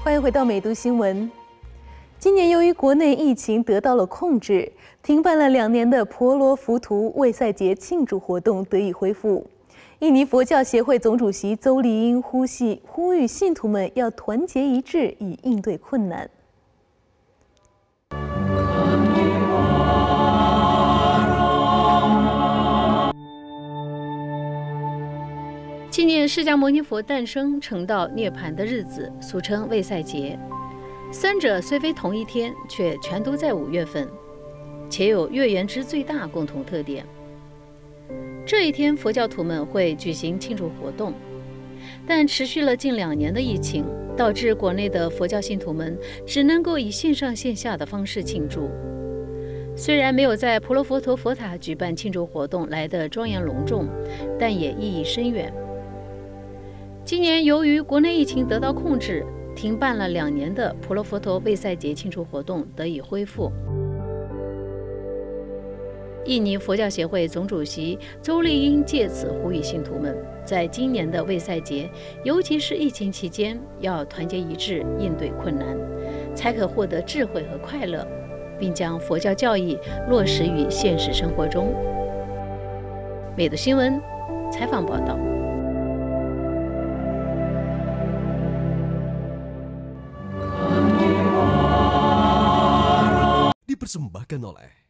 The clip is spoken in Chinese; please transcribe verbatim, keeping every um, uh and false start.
欢迎回到美读新闻。今年由于国内疫情得到了控制，停办了两年的婆罗浮屠卫赛节庆祝活动得以恢复。印尼佛教协会总主席邹丽英呼吁呼吁信徒们要团结一致，以应对困难。 纪念释迦牟尼佛诞生、成道、涅槃的日子，俗称卫赛节。三者虽非同一天，却全都在五月份，且有月圆之最大共同特点。这一天，佛教徒们会举行庆祝活动，但持续了近两年的疫情，导致国内的佛教信徒们只能够以线上线下的方式庆祝。虽然没有在婆罗佛陀佛塔举办庆祝活动来得庄严隆重，但也意义深远。 今年由于国内疫情得到控制，停办了两年的婆罗佛陀卫赛节庆祝活动得以恢复。印尼佛教协会总主席邹丽英借此呼吁信徒们，在今年的卫赛节，尤其是疫情期间，要团结一致，应对困难，才可获得智慧和快乐，并将佛教教义落实于现实生活中。美读新闻采访报道。 Dipersembahkan oleh